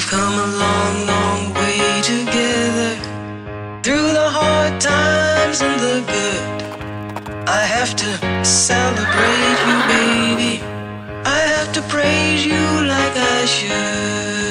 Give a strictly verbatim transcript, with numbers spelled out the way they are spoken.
come a long, long way together. Through the hard times and the good, I have to celebrate you, baby. I have to praise you like I should.